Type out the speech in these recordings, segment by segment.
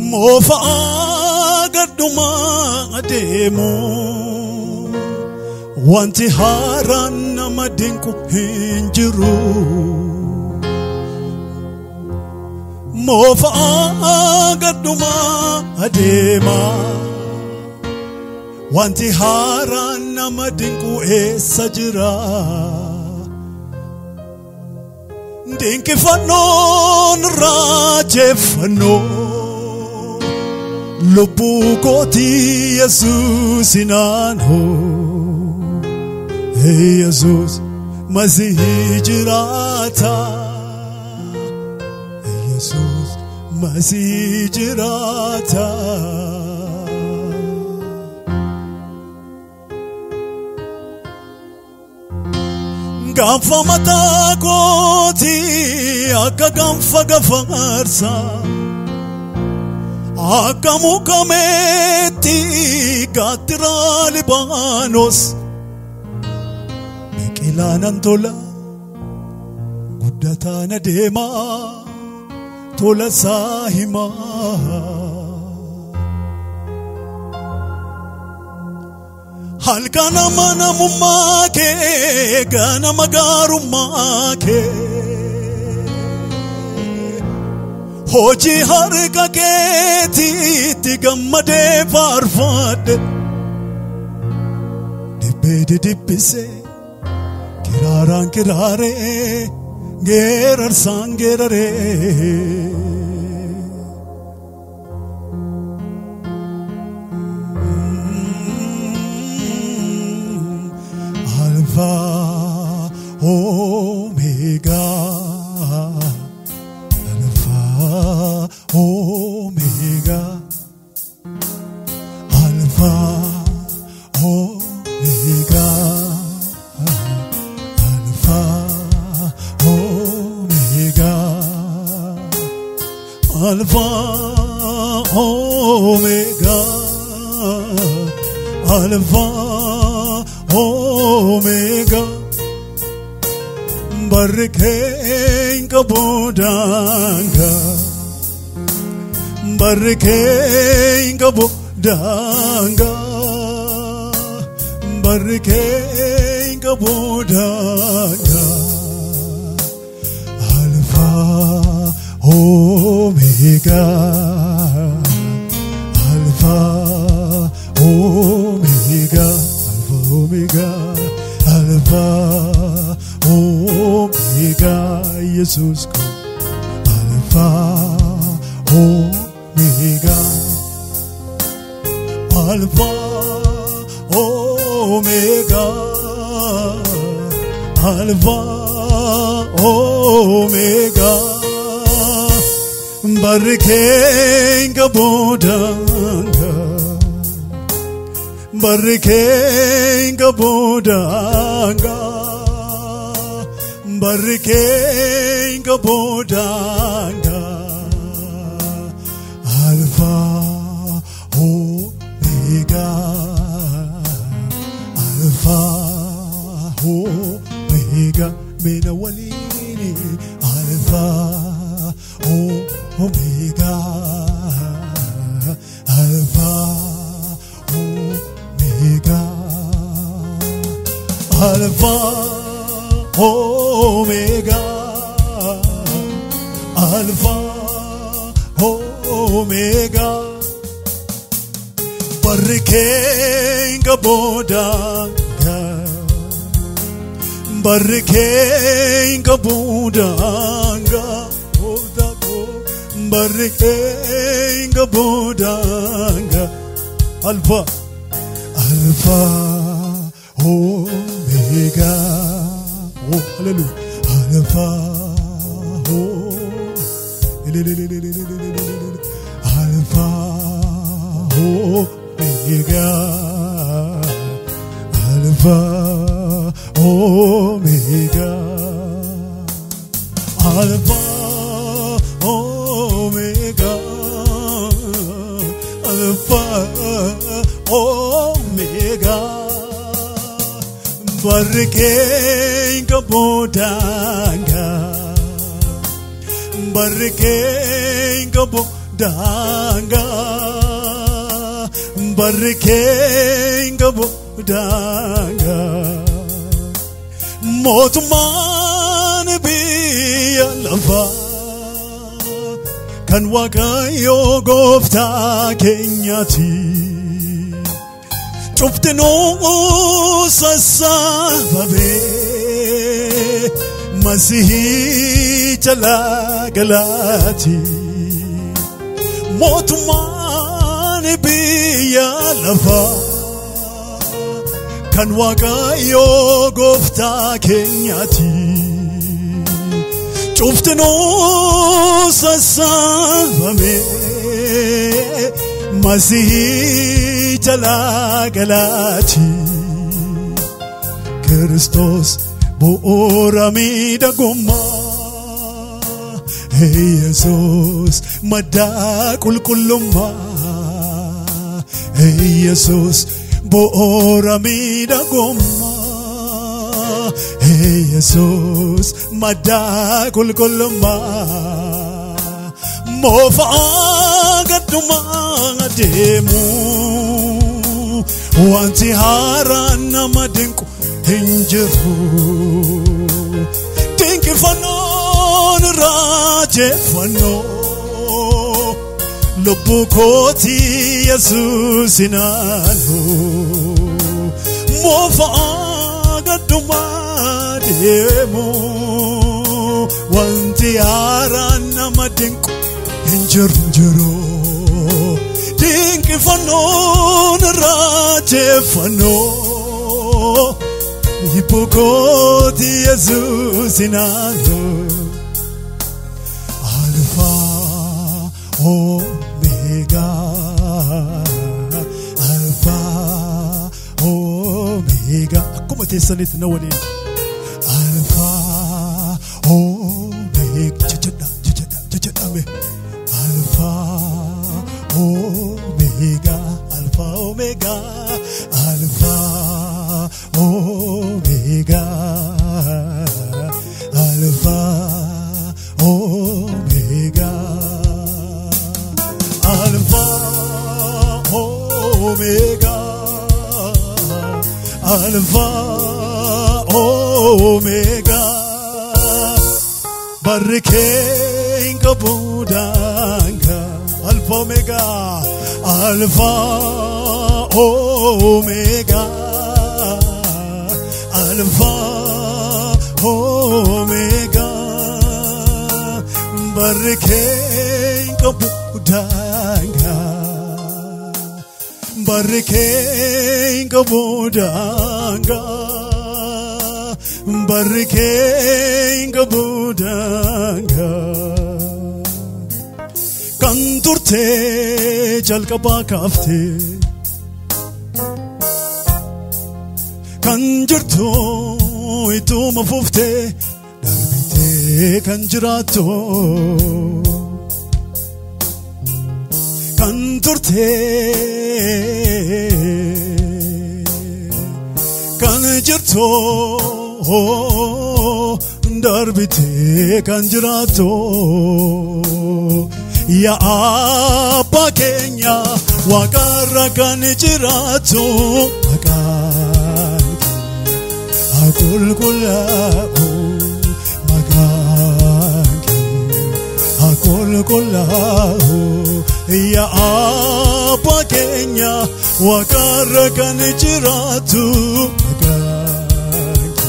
موفا قدما ديمو وانتي هاران مدينكو هنجرو موفا قدما ديما وانتي هاران مدينكو سجرا دينكي فنون راجي فنون Lupukoti Jesus inanho Hey Jesus Masihi jirata Hey Jesus Masihi jirata Gamfa mata koti Akka gamfa gafarsa Akamu kameti katira Libanos Mekilanan tola Guddatana dema Tola sahima Halkana mana mumake Gana magarumake Hoji harka keti tigammade farfade Dibbe dibbise kiraran kirare gerar sangerare Alpha Omega Omega Alpha Omega Alpha Omega Alpha Omega Alpha Omega Barkein kabodanga Barkein kabodanga Barkein kabodanga Alpha Omega Alpha Omega Alpha Omega Alpha Omega Jesus Alpha Omega Alpha Omega Alpha Omega Barkein kabodanga Barkein kabodanga Barkein kabodanga Alpha Omega Alpha Omega Mina walini Alpha Omega Alpha Omega Alpha Omega Alpha Omega Barkein kabodanga Barkein kabodanga Barkein kabodanga Alpha Alpha Omega Oh hallelujah Alpha Alpha Omega Alpha Omega Alpha Omega Alpha Omega Barkein kabodanga Barkein kabodanga danga barrikeen qabu danga mootummaan biyya lafaa kan Waaqayyo gooftaa keenyaati cuftinuu sassaabamee Masihii jalaa galaati mootummaan biyya lafaa kan Waaqayyo gooftaa keenyaati cuftinuu sassaabamee Masihii jalaa galaati Kristos bu'uura miidhagummaa Yesus madda qulqullummaa Yesus bu'uura miidhagummaa Yesus madda qulqullummaa moofaa gaddumaa deemu wanti haaraan nama dinqu hinjiru dinqifannoon raajeffannoo lubbuu kootii Yesuus inaanu moofaa gaddumaa deemu wanti haaraan nama dinqu hinjiru dinqifannoon raajeffannoo Hipokoti Yesus inano Alpha Omega Alpha Omega Como te sanit na wali Alpha Omega Chachada me Alpha Omega Alpha Omega Alpha Omega Alpha Omega Alpha Omega Alpha Omega Barrikeen kabudanga Alpha Omega Alpha Omega Alpha Omega Barrikeen kabudanga Barrikeen kabudanga Barrikeen kabudanga Kan turte jalqabaa kaafte Kan jirtu ituma fufte darbite kan jiraattu kan turte kan jirtu darbite kan jiraattu Ya Abba keenya waaqarra kan jiraattu maqaan qulqullaa'u maqaan qulqullaa'u Ya Abba keenya waaqarra kan jiraattu maqaan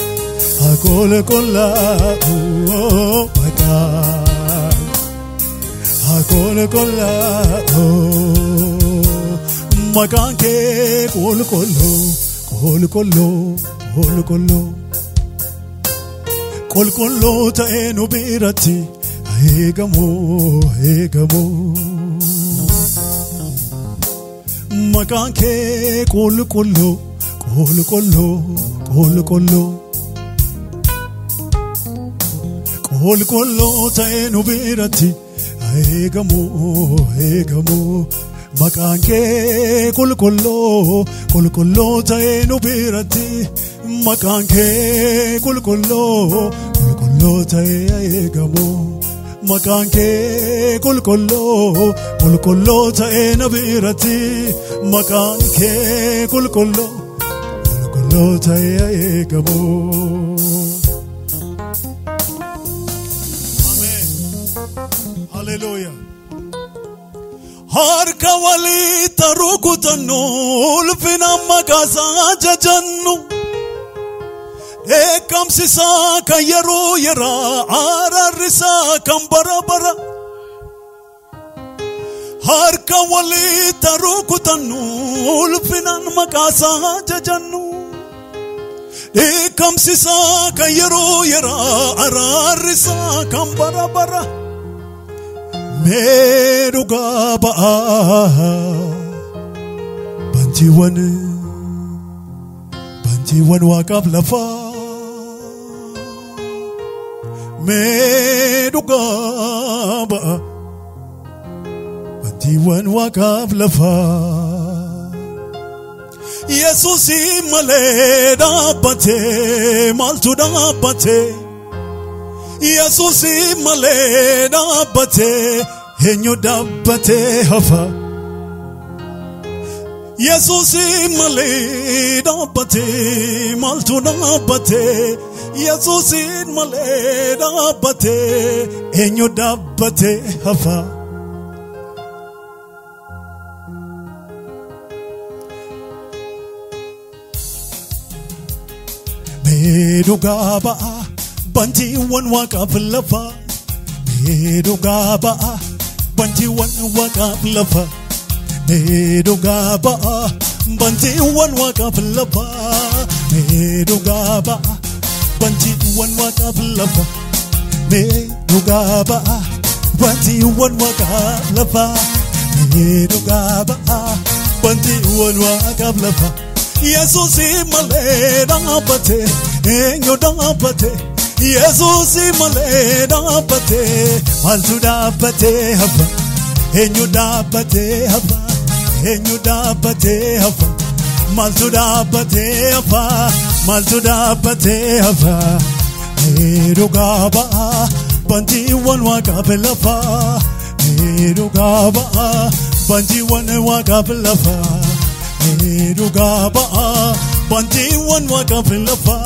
qulqullaa'u maqaan qulqullaa'u maqaan kee qulqulluu ta'ee nu biratti eegamu maqaan kee qulqulluu ta'ee nu biratti eegamu maqaan kee qulqulluu ta'ee nu biratti maqaan kee qulqulluu ta'ee eegamu مكان كي كل كله تأين بيرتي مكان كي كل كله تأي كبو آمين هاليلويا هاركا ولي تروكو تنول فينا مكاسا ججنو كم سيسا كيرو يرا عررسا كم برا برا هاركا ولي تروكو تنول فينا مكاسا ججنو كم سيسا كيرو يرا عررسا كم برا برا Meru gaba banjiwan wakaf lafa Meru gaba banjiwan wakaf lafa Yesus imale dabate maltu dabate Yesus imale dabate henyo dabate hafa Yesus imale dabate maltu dabate Yesus imale dabate henyo dabate hafa Medu gaba banjiwan wakaf lafa Medu gaba banjiwan wakaf lafa Medu gaba banjiwan wakaf lafa Medu gaba banjiwan wakaf lafa Medu gaba banjiwan wakaf lafa Medu gaba banjiwan wakaf lafa Yesus imale dabate enyo dabate Yesus imale dabate maltu dabate haba enyo dabate haba enyo dabate haba maltu dabate haba maltu dabate haba Meru gaba banjiwan wakaf lafa Meru gaba banjiwan wakaf lafa Meru gaba banjiwan wakaf lafa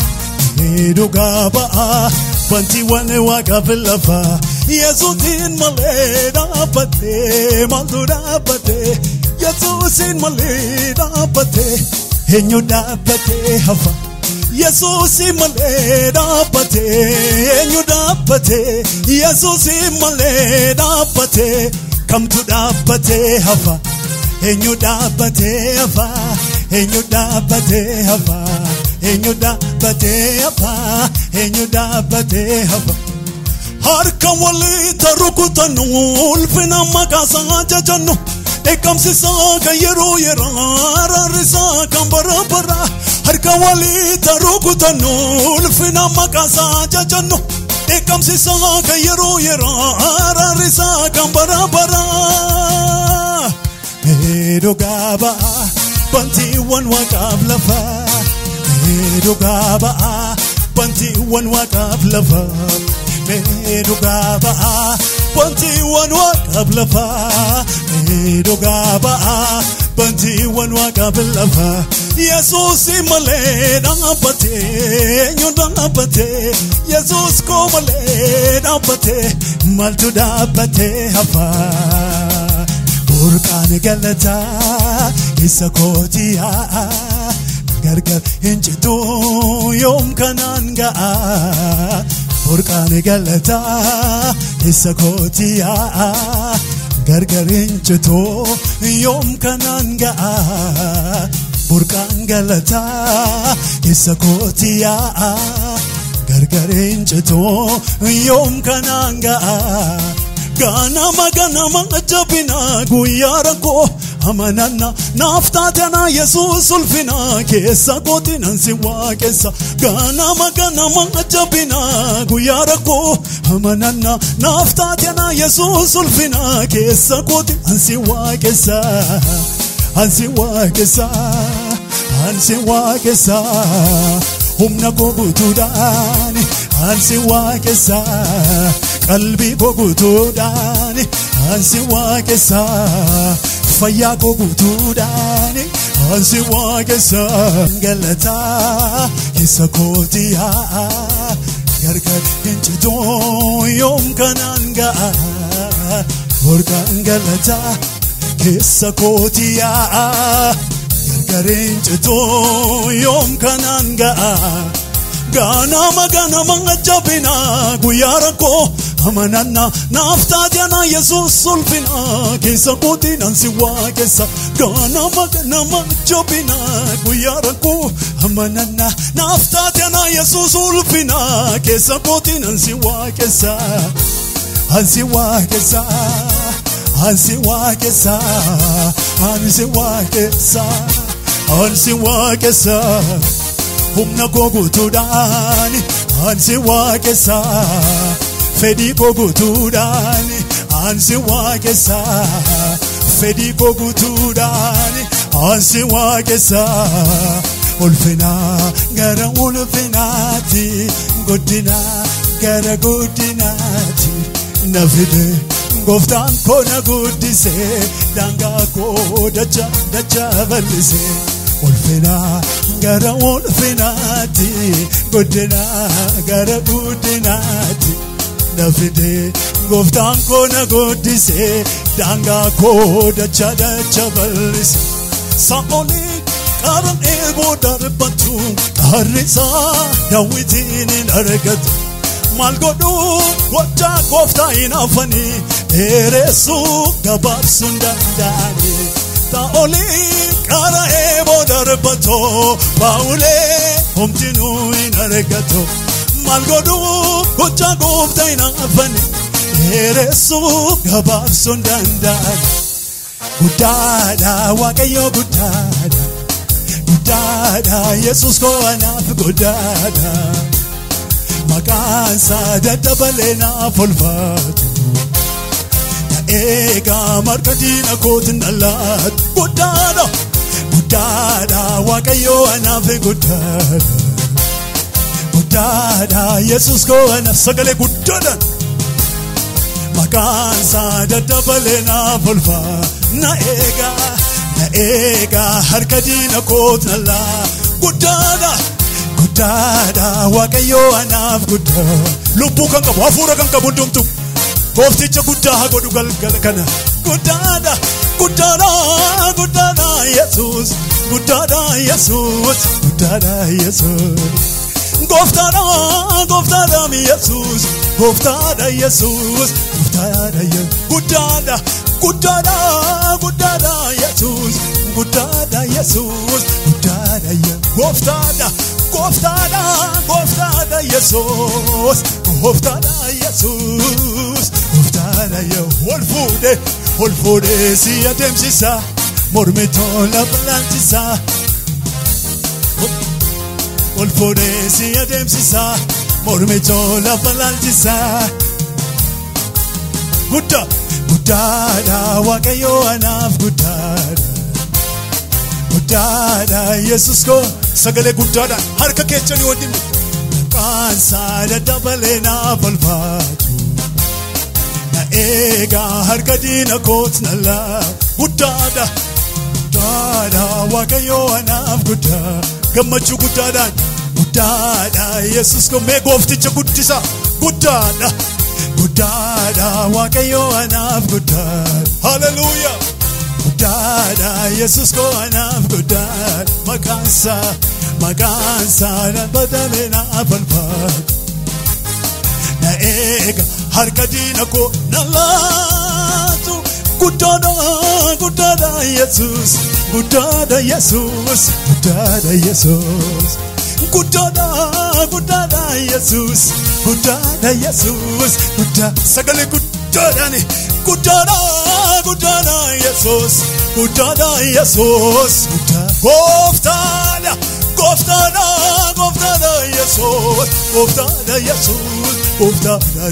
Meru gaba banjiwan wakaf lafa Yesus imale dabate maltu dabate Yesus imale dabate henyo dabate hafa Yesus imale dabate henyo dabate Yesus imale dabate kamtu dabate hafa henyo dabate hafa henyo dabate hafa henyo dabate hafa henyo dabate hafa Harka wali taruku tanul fina makasa jajanu Ekam sisa kayero yera risa kambara bara Harka wali taruku tanul fina makasa jajanu Ekam sisa kayero yera risa kambara bara Meru gaba banjiwan wakaf lafa Meru gaba banjiwan wakaf lafa Meru gaba banjiwan wakaf lafa Meru gaba banjiwan wakaf lafa Yesus imale dabate enyo dabate Yesus komale dabate maltu dabate hafa Burqaan galata isa kootiya gargar hinjitu yoom kanaan ga'a Burqaan galata isa kootiya gargar hinjitu yoom kanaan ga'a Burqaan galata isa kootiya gargar hinjitu yoom kanaan ga'a Ganama jabina guyarako amanana naftatana Yesus ulfina kesa kotinan siwa kesa Ganama jabina guyarako amanana naftatana Yesus ulfina kesa kotinan siwa kesa ansiwa kesa ansiwa kesa humna ko butudani ansiwa kesa qalbii koo guutuudhaan ansi waaqessa fayyaa koo guutuudhaan ansi waaqessa galataa keessa kootii gargar hin citu yoom kanaan ga'a warqaan galataa keessa kootii gargar hin citu yoom kanaan ga'a ganama ajabina guyyaa rakkoo amananna naaftaatiana Yesuus ulfina keessa kootii nansi waaqessa ganama ajabina guyyaa rakkoo amananna naaftaatiana Yesuus ulfina keessa kootii nansi waaqessa ansi waaqessa ansi waaqessa ansi waaqessa ansi waaqessa humna koo guutuudhaan ansi waaqessa fedhii koo guutuudhaan ansi waaqessa fedhii koo guutuudhaan ansi waaqessa ulfina gara ulfinaatti guddina gara guddinaatti na fide gooftaan koo na guddise daangaa koo dacha bal'ise ulfina gara ulfinaatti guddina gara guddinaatti na fide gooftaan koo na guddise daangaa koo dacha bal'ise Saa'olii qaban eeboo darbatu harrisaa Daawitiin hin argatu maal godhu wajjaa gooftaa hin hafanii dheeressuu gabaabsuun danda'ani Saa'olii qara eeboo darbatu baawulee homtinuu hin argatu maal godhu wajjaa gooftaa hin hafanii dheeressuu gabaabsuun danda'ani Guddaadha Waaqayyo guddaadha Guddaadha Yesuus koo anaaf guddaadha Maqaansa daddabalee naaf ulfaatu Na eegaa marga diina kootiin dhallaatu Guddaadha Guddaadha Waaqayyo anaaf guddaadha Guddaadha Yesuus koo anaaf sagalee guddaadha Maqaansa daddabalee naaf ulfaatu Na eega harka diina kootiin dhallaatu Guddaadha Guddaadha Waaqayyo anaaf guddaa lubbuu kan qabu hafuura kan qabu hundumtu goofticha guddaa haa godhu galgala kana Guddaadha Guddaadha Guddaadha Yesuus Guddaadha Yesuus Guddaadha Yesuus Gooftaadha Gooftaadha Yesuus Gooftaadha Yesuus Gooftaadha Guddaadha Guddaadha Guddaadha Yesuus Guddaadha Yesuus Guddaadha Gooftaadha Gooftaadha Gooftaadha Yesuus Gooftaadha Yesuus Gooftaadha ol fuudhee si adeemsisa mormi tola bal'aachisa ol fuudhee si adeemsisa mormi tola bal'aachisa Guddaadha Waaqayyo anaaf guddaadha Guddaadha Yesuus koo sagalee guddaadhaan harka keechanii wajjin maqaansa daddabalee naaf ulfaatu Na eegaa harka diina kootiin dhallaatu Guddaadha Guddaadha Waaqayyo anaaf guddaa gammachuu guddaadhaan Guddaadha Yesuus koo mee goofticha guddisa Guddaadha Guddaadha Waaqayyo anaaf guddaadha Hallelujah Guddaadha Yesuus koo anaaf guddaadha Maqaansa daddabalee naaf ulfaatu Na eega harka diina koo dhallaatu Guddaadha Guddaadha Yesuus Guddaadha Yesuus Guddaadha Yesuus Guddaadha Guddaadha Yesuus Guddaadha Yesuus sagalee guddaadhaan Guddaadha Guddaadha Yesuus Guddaadha Yesuus Gooftaadha Gooftaadha Gooftaadha Yesuus Gooftaadha Yesuus Gooftaadha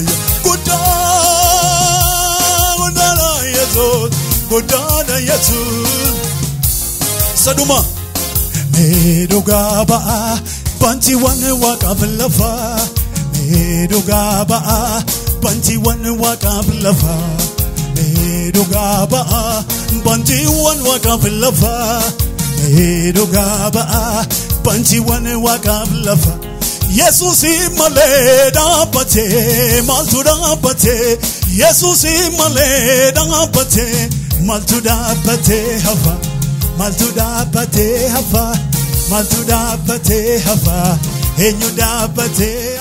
Guddaadha Yesuus Guddaadha Yesuus Saduma mee dhugaa ba'a bantiiwwan waaqaaf lafa mee dhugaa ba'a bantiiwwan waaqaaf lafa dhugaa ba'a bantiiwwan waaqaaf lafa dhugaa ba'a bantiiwwan waaqaaf lafa Yesuus malee dhaabbate maaltu dhaabbate Yesuus malee dhaabbate maaltu dhaabbate hafa maaltu dhaabbate hafa maaltu dhaabbate hafa eenyu dhaabbate